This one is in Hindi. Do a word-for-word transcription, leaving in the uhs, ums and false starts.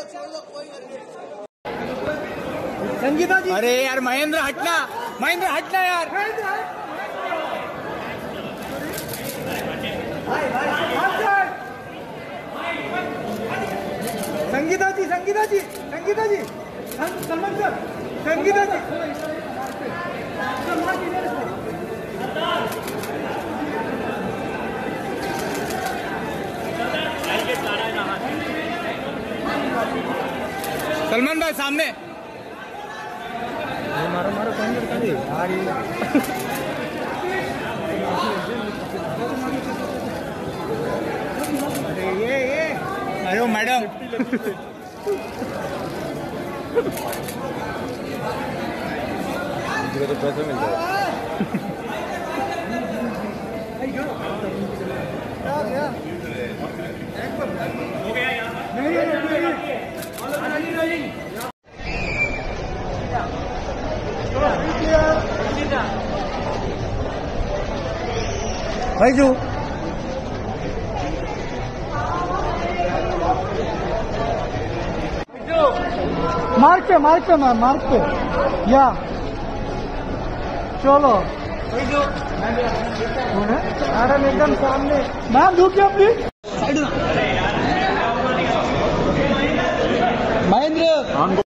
संगीता जी। अरे यार महेंद्र हटना, महेंद्र हटना यार। संगीता जी, संगीता जी, संगीता जी, सलमान सर, संगीता जी। सलमान भाई सामने मारो मारो कौन अरे ये ये अरे मैडम तो पैसे मिल जाए। भाई जो मार्क पे मार्क पे मैम मार्क पे या चलो मैडम एकदम सामने मैम रुकिए प्लीज।